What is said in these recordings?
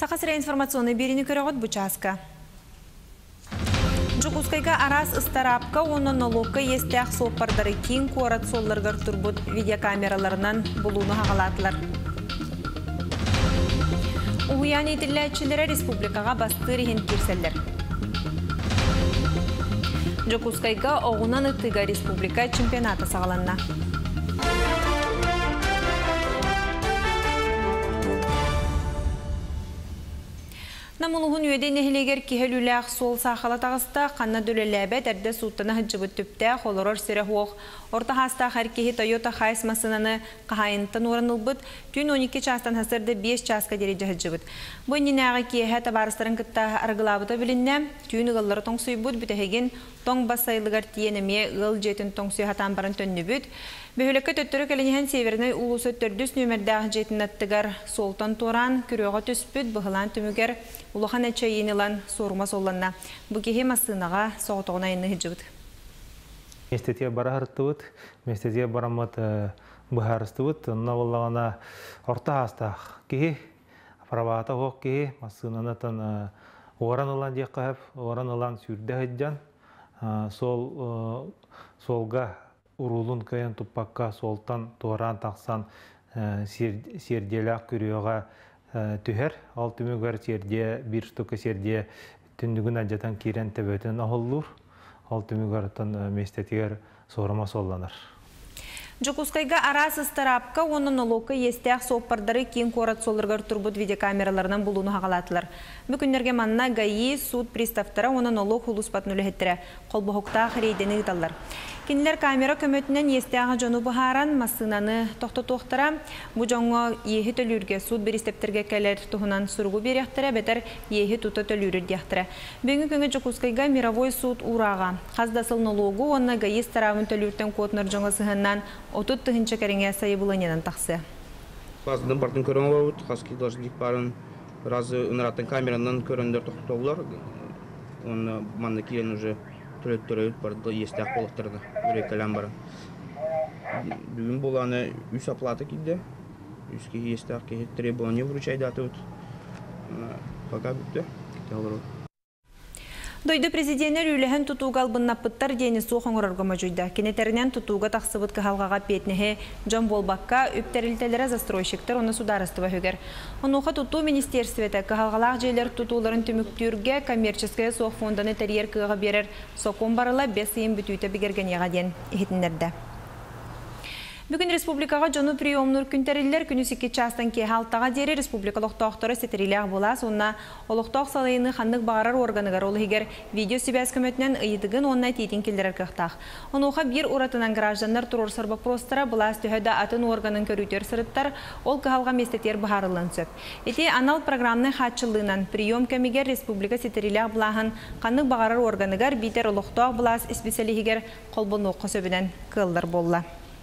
Сақасыра информационный беріні көріғыт бұчаска. Жукускайга арас ыстарапка, оның налогка естіяқ соқпардары кейін қуарат солларғар тұрбыт видеокамераларынан бұлуыны хағалатылар. Уян етілләтшілері республикаға бастыр ехен керселдер. Жукускайга оғынан ұттыға республика чемпионаты сағаланна. Намылығын өйден әхілегер кехеліләқ сол сақала тағыста қанна дөлеләбәт әрді суттаны ғыджыбыт түпті қолырыр сірі хоқ. Орта хаста қаркехи Toyota Хайс масынаны қағайынтын орынылбыт, түн 12 частан хасырды 5 часқа дереже ғыджыбыт. Бұнын ағы кехе табарыстарын күтті арғылабыта білінне, түн ғыллары тоң сұйбыт бүтәхеген тоң басайлығар тиенеме ғыл жетін тоң сұй хатан барын төнні бүт. Бөхіліккі төттірі кәлінеген северіні ұлысы 400 нөмірдағы жетін аттығар солтан туран, күріға түспіт, бұғылан түмігер, ұлыған әтші енілан сорма соланна. Бұкеге масынаға соғытығына ені ғыджыбыт. Местетия бара харыттыбыт, местетия барамат бұхарыстыбыт, онна болағана орта астақ кеге, апарабағата хоқ кеге, масынанатын оғаран ұлан дек қағып, оғаран ұлан сүрді ғыджан, солға урулун кайын туппакка солтан туаран тақсан серделяқ күріоға түхер. Ал түмігер серде, бір штука серде түндігін әджатан керен тәбөтін ағыллыр. Ал түмігер местетігер сорама солланыр. Жукускайга арас ыстарапка, оның налогка естіяқ соқпардары кейін қорат солырғар тұрбыт видеокамераларынан бұлуыны хағалатылар. Бүкіндерге манна ГАИ суд приставтара оның налог хулуспатын үліхеттірі. Қолбұхықта қырейдені ұталар. Кенілер камера көмөтінен естіяғы жону бұхаран масынаны тоқты-тоқтыра. Бұ жоңы ехі төлірге суд берістептерге кәлер тұхынан сұрғы беректірі, бәтір ехі тұты төлірір дектірі. Бүгін көңі Жукускайга мировой суд ұраға. Қаздасыл налогу, онына ГАИ старавын төліртен көтінір жоңы сығынан отут тұхынча кәріңе сайы бұланенен тақсы. Қаздың бартын көрін олауыт, қазки должник барын разы ұныраттың камеранын көріндер тоқтаулар. Оны манны келен уже түрет барды естіяқ болықтырды, үрей кәлем барын. Бүгін боланы үс оплата келді, үске естіяқ кейт требование вручайды атыуыт. Пока бүтті, кете олар. Дойды президенттер үліхін тұтуғал бұннаппыттар дені соқын ұрарғыма жүйді. Кенетерінен тұтуға тақсыбыт қағалғаға петнеге Джон Болбаққа үптерілтелері застройшықтар оны сударыстыва хөгер. Онуға тұту министерстветі қағалғалақ жейлер тұтуларын түміктүрге коммерческая соқ фонданы тәрер кыға берер соқын барыла 5 ем бүтүйті бігерген еғаден ехетіндерді. Бүгін республикаға жону приемнур күнтәрелер күні 2 частан ке халтаға дері республикалық тоқтары сетерилер болас, онна олықтақ салайыны қандық бағарар органығар олы егер видео себәз көмөтінен ұйыдығын онна тейтін келдерер қықтақ. Онуға бір ұратынан граждандар тұрор сарба простыра бұлас түйеді атын органын көрітер сырыттар, ол қығалға местетер бағарылын сөп. Ете анал программның хатшылығынан прием көмегер республика сетерилер бұлағын қандық бағарар органығар битер олықтақ бұлас специалигер қолбын оқы сөбінен кылдар болла.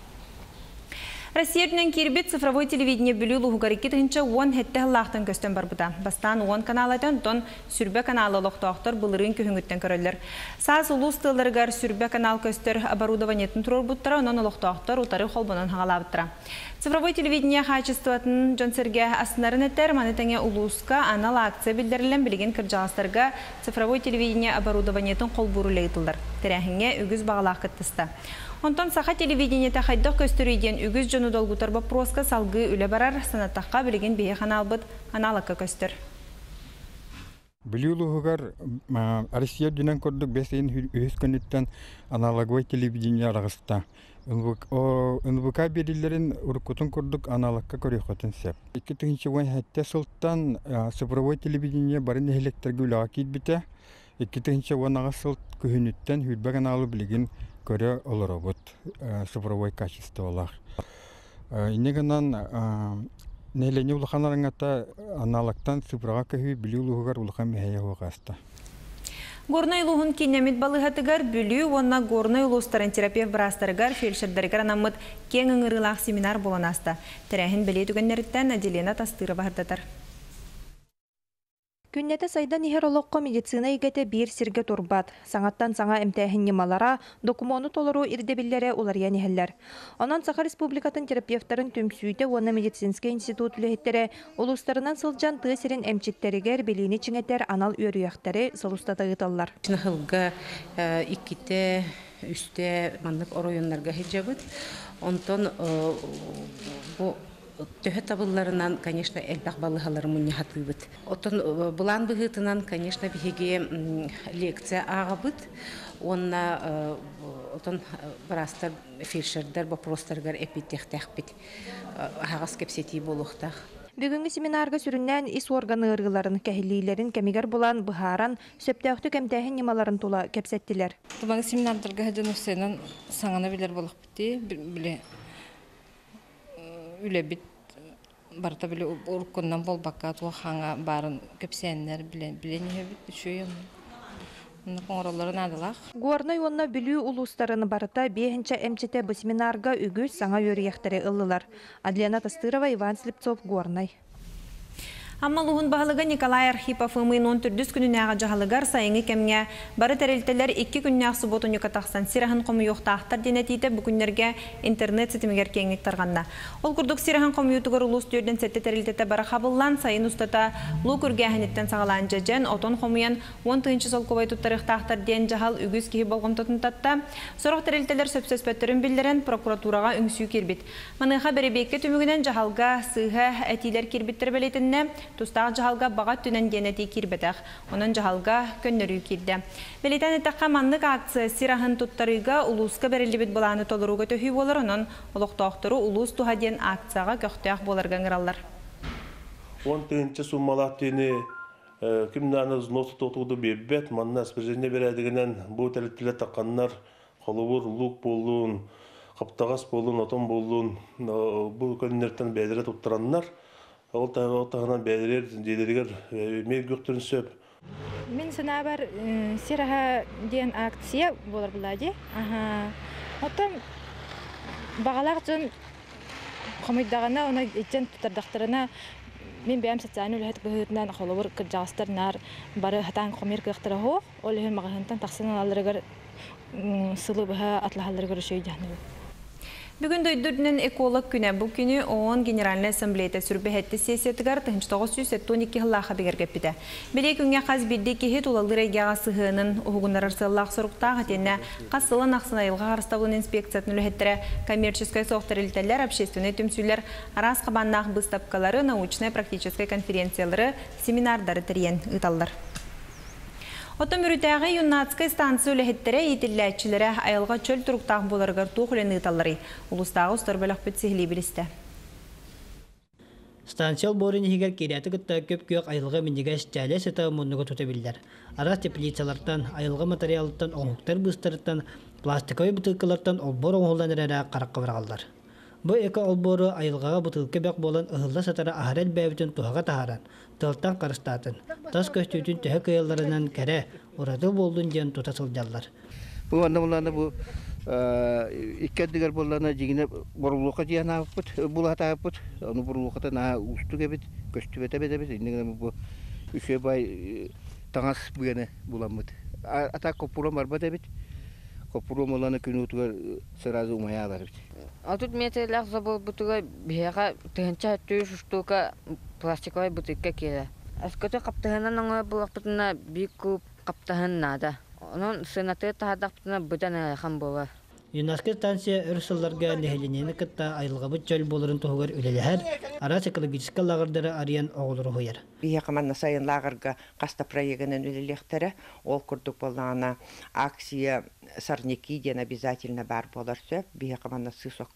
Россияден кирбит цифровой телевидение бүлі луғугарики тұхынша 10 хетті лақтын көстен бар бұда. Бастан 10 каналатын тон сүрбе каналы лоқтақтыр бұлырын көхіңіттен көрілдер. Саз ұлыс тылырғар сүрбе канал көстер оборудованиетін тұрор бұттыра, онын лоқтақтыр ұтары қолбынан хағалабыттыра. Цифровой телевидение хачестватын жонсерге асынарын әттер манетіңе ұлысқа анал акция білдерілен білген кіржағыстарға цифровой телевидение оборудованиетін қол бұрылы етілдір. Тәрәхіңе үгіз бағалақ кіттісті. Онтан саха телевидение тахайдық көстірейден үгіз жону долгутар бапроска салғы үлі барар санаттаққа білген бейе қаналбыт аналыққа көстір. Білеулығығар Россия дүнен көрдік бәсейін үйіз көніттен аналоговой телевидение арағыста. НВК берілерін ұрыққытын көрдік аналыққа көріқатын сәп. 2010 әтті сылттан цифровой телевидение барын электргі үліға кейтбіті. 2010 аға сылт көхініттен хүлбәк аналы білген көрі олар обыт цифровой качество олар. Инегінен нәйлене ұлықанарыңата аналықтан цифровға көхі білі ұлығығар ұлықан мәйе оғаста. Горной луғын кенемет балығатығар бүлі, онна горной луыстарын терапевт бірастарығар фельдшердерігар анамыт кен ұңырылақ семинар боланаста. Тәрәхін біле түгеннеріттен Аделена Тастыры бағырдатар. Күннете сайдан ихер олоққо медицина игете бир сирге турбат. Саңаттан саңа эмтәһин немалара, документу толору ирдебиллере уларьян ихеллер. Онан Саха Республикатын терапевтарын түмсүйте уонна медицинский институт үлехеттере улустарынан сылжан тыысерин эмчиттеригер белини чиңетер анал үйөрүяқтары сылустата ыыталлар. Чынахылга икките үсте мандык оройоннарга хиджабыт. Онтон бу төһө табылларынан, конечно, элбах балыхалары муньяхатыбыт. Отон булан быгытынан, конечно, биһиге лекция агабыт. Онна отон барастар фельдшердер вопростаргар эпитехтехпит. Хагас кепсети болуктах. Бүгүнгү семинарга сүрүннән ис органы ыргыларын, кәһиллилерин кемигер булан быһаран сөптөктү кемтәһин немаларын тула кепсеттилер. Тумагы семинардарга һәдән үсенен саңана билер булып битти. Биле үлебит барта биле уркуннан болбакка туахаңа барын кепсәннәр биле не бит шуйын. Коңролларын адылах. Горной онна билүү улустарын барыта 5-нче МЧТ бу семинарга үгүз саңа өрияқтары ыллылар. Адлена Тастырова, Иван Слепцов, Горной. Амма луғын бағылыға Николай Архипов ымын 14 күнінәға жағалығар сайыңы кәмге бары тәрелтелер 2 күннәқ сұботын юкатақсан сирахын қомы yoқтақтар денетейті бүкіндерге интернет сетімігер кеңік тарғанда. Ол күрдік сирахын қомы ютығыр ұлыс дөрден сәтті тәрелтеті бары қабыллан сайын ұстата лу күрге әхінеттен сағалан жәжен отон қомыян 10 сол көбай тұттарықтақтар ден жағал үгіз кейі болғым тұтын татта. Сорақ тәрелтелер сөпсөспәттерін білдерін прокуратураға үңсүй кербет. Маныға бәребекке түмігінен жағалға сыға әтилер кербеттер бәлетінне Тустағы жағалға бағат түнен генети кирбетақ, онын жағалға көннөрі кирді. Белетен етаққа мандық акция сирахын тұттарыға ұлысқа бәрелебет боланы толыруға төхүй болыр, онын ұлықтақтыру ұлыс тұхаден акцияға көқтіяқ боларған ғыралар. 10-тыңчы суммалаттыны кімнаны носы тотуды бебет, манна спиржене берәдігінен бұл тәлеттілі таққаннар қолыбыр лук болуын, қаптағас болуын, отын болуын, бұл көннерден бәдірі тұттыраннар. Ол тағынан бәдірер, дедергер мек көқтірін сөп. Мен сына бар сираха ден акция болар бұлади. Отын бағалақ жын қомайдағына, оны етжен тұтардақтарына мен бәйім социальный үләйт бұғытынан қолыбыр кіржағыстарынар бары хатан қомер кіқтірі хоқ, ол үйін мағағынтан тақсынан алырығыр сылы бұға атлағалырығыр үшей жағны. Бүгін дөйдірдінен эколог күні бұл күні ООН Генеральный Ассамблеяда сүрбәхетті сессиятығар 1912 ғылаға бігергеп біді. Біле күнге қаз білді кехет олалыр әйгеға сығының ұғығынар арсылақ сұрықтағы тені қасылын ақсын айылға қарыстауын инспекциятын үліхеттірі коммерческай соқтар үлтәлер, общественный түмсүйлер, арас қабаннақ бұстапқалары, научно-практическай конференциялары, семинардары тірен ұталдар. Отын үрітәғі юннатскай станция үліхеттері етілләтчілері айылға чөл тұрықтақ боларғар туқ үлені ұталары. Улыстағы ұстар бөліқ бүтсігілі білісті. Станцияль борын егер кереті күтті көп көк айылға мендеге әстәлі сәті мұнығы тұтабілдер. Арас теплицалардан, айылға материалыттан, оңықтар бұстарыттан, пластиковый бұтылқылардан олбор оңғылдан әрі қараққа барғалдар. Бұл эко олборы айылғаға бұтылқы бәк болан ұғылда сатара ахарел бәйбітін туғаға тахаран, тылттан қарыстатын, тас көстүйтін түхі күйелларынан кәрі, ұрады болдың ден тұтасылдалар. Бұл андамыланы бұл иккәдігер болана жегіне бұрылуға дейін ауып бұд, бұл ата ауып бұд, оны бұрылуға да ұсты кәбет, көсті бәті бәті бәті, ендігіне бұл үші бай таңас бұғаны бұлан бұд. Ата көппұрам бар бәті бәті. Копурум оланы күн утуга сразу умаялар бит. Алтут метрлах забыл бутуга бияга тенча төш штука пластиковый бутылка кире. Аскөтө каптыгынан аңа булактына бик күп каптыгын нада. Онун сынаты тадактына бутана хам бола. ЮНЕСКО станция өрсөлләргә нәһәленене кытта айылга бу чөл болырын тогыр үлеләһәр, ара экологический лагердары арыян оғылыры хойыр. Бия команда сайын лагерга каста проегенен үлеләхтәре, ол күрдүк булгана акция сорняки ден обязательно бар болар сөп. Бия команда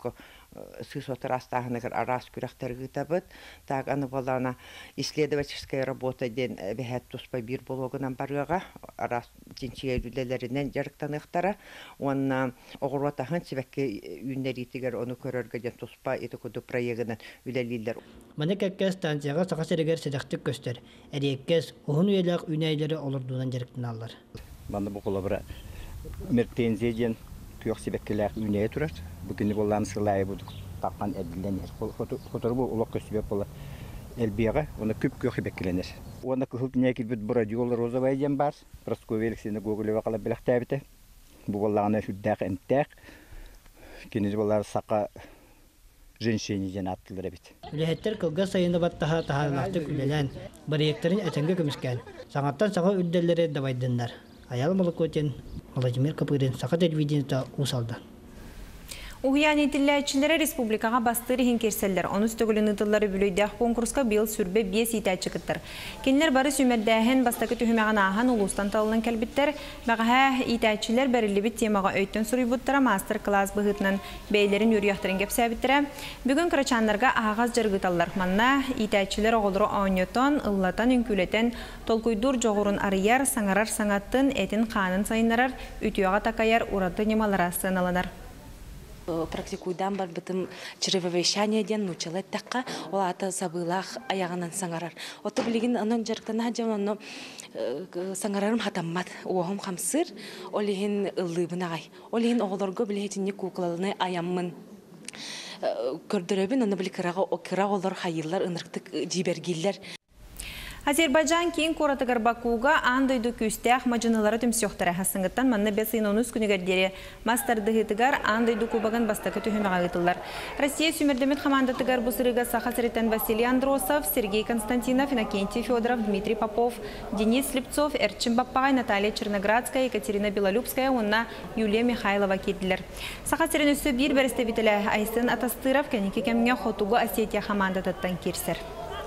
сысок растагыныр арас күрәхтәргә табыт. Так аны булгана исследовательская работа ден бәһәт туспа бир болгонан барга арас тинче үлеләреннән ярыктаныктары. Онна Отахан себәкке үннәритігер оны көрөргә ден туспа еті көді проегінен үләлілер. Маны кәкке станцияға сақасырығар сәдәқтік көстер. Әреккес оғын үйеләқ үнәйлері олырдуынан жеріктін алылар. Маны бұл қолы бір мертензия tuyok sebekkeler üneye turar. Bugün bollan sırlayı bulduk. Tapman edilden. Fotoğrafı ulak köstübek bolla. Elbiyaga onu küp köy beklenir. Оны күхілтіне келбет бұра жолы розовай дем бар. Прасковья Алексеевна Гоголева қала біліқтәбіті. Бұл балағына хүддәқ әнттәқ. Кеніз балар сақа женщине ден аттылыр әбет. Үләхеттер кылга сайыны баттаха тахарлақты күлелән. Барыектарын әтенге көміскен. Саңаттан саңа үдделері давайдындар. Аял Малыкотин, Владимир Капырин, Сақа телевидениеті усалды. Уйян итилләчиләре республикага бастыры хинкерселләр. Оны стөгөлен ытыллары бүлөйдәк конкурска быел сүрбе 5 итәче кыттыр. Кинләр бары сүмәрдәһен бастакы төһмәгән ахан улустан талын кәлбиттер. Мәгә итәчиләр бәрелли бит темага өйттен сұрыйбуттара мастер-класс быгытнан бәйләрен юрияктырын кеп сәбиттерә. Бүген крачаннарга агаз җыргыталлар. Манна итәчиләр оголры ауньотон, ыллатан үнкүлетен, толкуйдур жогырын арыяр, саңарар саңаттын, этин ханын сайыннарар, үтүяга такаяр ураты немалара сыналанар. Практикуйдан бар бітім чревовещаниеден нучалет таққа, ол аты сабылақ аяғынан саңарар. Оты білеген анын жарықтана жауын оны саңарарым хатаммат, оғым қамсыр, олеген ұллыбын ағай. Олеген оғылырғы білетіне куклалыны аяммын. Көрдіребін, оны білі кыра олар хайылар, ынырқтық жибергейлер. Азербайджан кейін коратыгар Бакуга андойду күстәқ мажынылары түмсіоқтары хасыңғыттан манны бәсейін оныз күнігердері мастардығытыгар андойду кубаган бастақы түхіміға ғытылар. Россия сүмірдемет қамандатыгар бұсырыға сақасыреттен Василий Андросов, Сергей Константинов, Иннокентий Федоров, Дмитрий Попов, Денис Слепцов, Эрчин Баппағай, Наталья Черноградская, Екатерина Белолюбская, онна Юлия Михайлова кетілер. Сақасырен өсі бір бәрісті бітілі Айсын Атастыров, кәнеке кәмге Хотугу Осетия қамандатыттан керсер.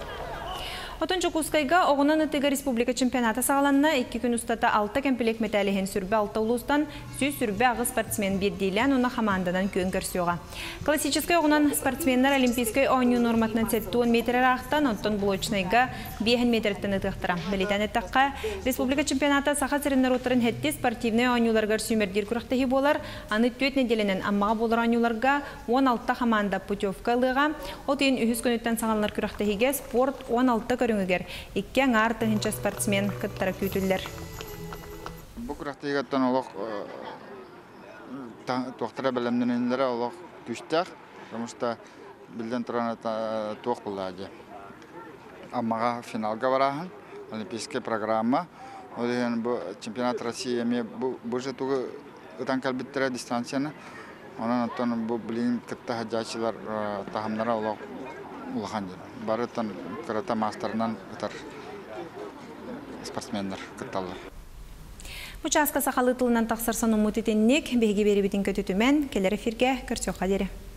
Отончу Кускайга оғынан ытыға республика чемпионаты сағаланна 2 күн ұстата 6 кәмпелек металіхен сүрбе 6 ұлыстан сүй сүрбе ағы спортсмен бердейлен оны командадан көн көрсеуға. Классическай оғынан спортсменнар олимпийской ойну норматынан 10 метр ақтан, онтон блочнайға 5 метрттен ұтықтыра. Білетен әттаққа республика чемпионаты сақа сірінлер отырын хетте спортивный ойнуларғар сүймердер күріқтегі болар, аны 4 неделенен аммаға болар ойнуларға 16 команда путевка лыға, отын үхіз көнеттен сағалынар күріқтегіге спорт 16 көріңігер. Иккен артығынша спортсмен кыттара күйтілдер. Бұл күріқтегеттен олық тоқтыра бәлемденендері олық күштәқ, жұмышта білден тұраны тоқ бұлады. Аммаға финалға барағын, олимпийский программа. Ол деген чемпионат Россия бұл жетугі ұтан кәлбеттері дистанцияны. Онан оттан бұл білін кітті хаджачылар тахымдара олық улахан жер. Барытан карата мастернан ұтар спортсмендар кытталар. Участка сақалы тылынан тақсырсан ұмыт етеннек, бейге бері бітін көтетімен, келер эфирге көрсеуға дері.